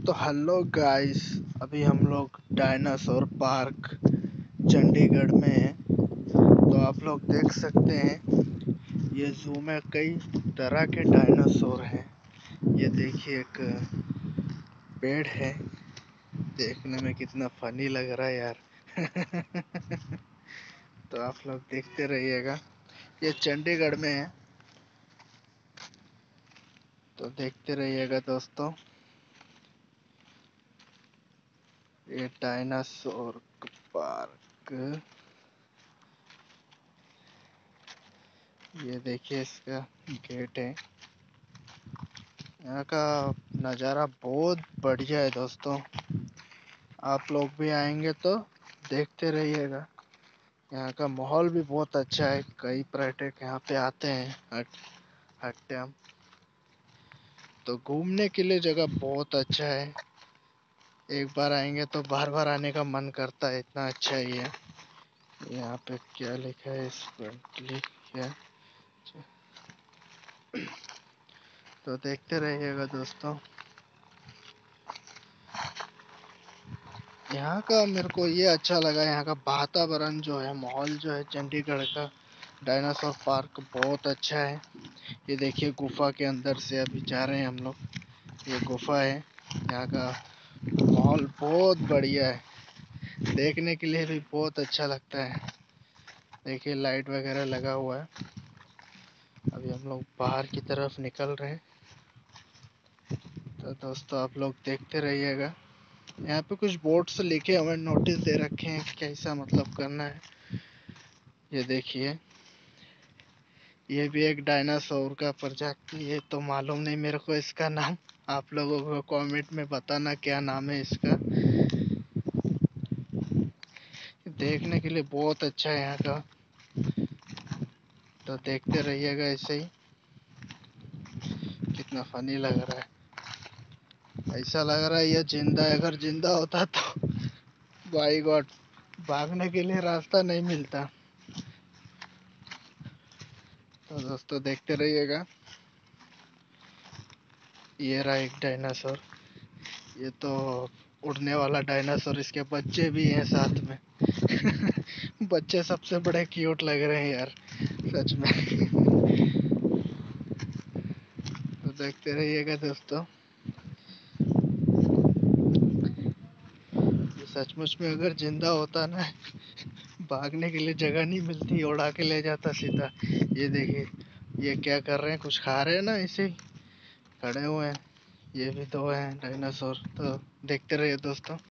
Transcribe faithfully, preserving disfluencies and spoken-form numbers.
तो hello guys, अभी हम लोग डायनासोर पार्क चंडीगढ़ में हैं। तो आप लोग देख सकते हैं ये जू में कई तरह के डायनासोर हैं। ये देखिए एक पेड़ है, देखने में कितना फनी लग रहा है यार। तो आप लोग देखते रहिएगा, ये चंडीगढ़ में है, तो देखते रहिएगा दोस्तों। ये डायनासोर पार्क, ये देखिए इसका गेट है। यहाँ का नज़ारा बहुत बढ़िया है दोस्तों, आप लोग भी आएंगे तो देखते रहिएगा। यहाँ का माहौल भी बहुत अच्छा है, कई पर्यटक यहाँ पे आते हैं हर हर टाइम। तो घूमने के लिए जगह बहुत अच्छा है, एक बार आएंगे तो बार बार आने का मन करता है, इतना अच्छा ही है। यहाँ पे क्या लिखा है इस पर लिखा, तो देखते रहिएगा दोस्तों। यहाँ का मेरे को ये अच्छा लगा, यहाँ का वातावरण जो है, माहौल जो है चंडीगढ़ का डायनासोर पार्क बहुत अच्छा है। ये देखिए गुफा के अंदर से अभी जा रहे हैं हम लोग, ये गुफा है। यहाँ का माहौल बहुत बढ़िया है, देखने के लिए भी बहुत अच्छा लगता है। देखिए लाइट वगैरह लगा हुआ है। अभी हम लोग बाहर की तरफ निकल रहे हैं, तो दोस्तों आप लोग देखते रहिएगा। यहाँ पे कुछ बोर्ड्स लिखे हुए नोटिस दे रखे हैं कैसा मतलब करना है। ये देखिए, ये भी एक डायनासोर का प्रजाति है, तो मालूम नहीं मेरे को इसका नाम, आप लोगों को कमेंट में बताना क्या नाम है इसका। देखने के लिए बहुत अच्छा है यहाँ का, तो देखते रहिएगा ऐसे ही। कितना फनी लग रहा है, ऐसा लग रहा है ये जिंदा है। अगर जिंदा होता तो बाई गॉड, भागने के लिए रास्ता नहीं मिलता। तो दोस्तों देखते रहिएगा। ये रहा एक डायनासोर, ये तो उड़ने वाला डायनासोर, इसके बच्चे भी हैं साथ में। बच्चे सबसे बड़े क्यूट लग रहे हैं यार, सच में। तो देखते रहिएगा दोस्तों। ये सचमुच में अगर जिंदा होता ना, भागने के लिए जगह नहीं मिलती, उड़ा के ले जाता सीधा। ये देखिए ये क्या कर रहे हैं, कुछ खा रहे हैं ना, ऐसे ही खड़े हुए हैं। ये भी दो हैं डायनासोर, तो देखते रहिए दोस्तों।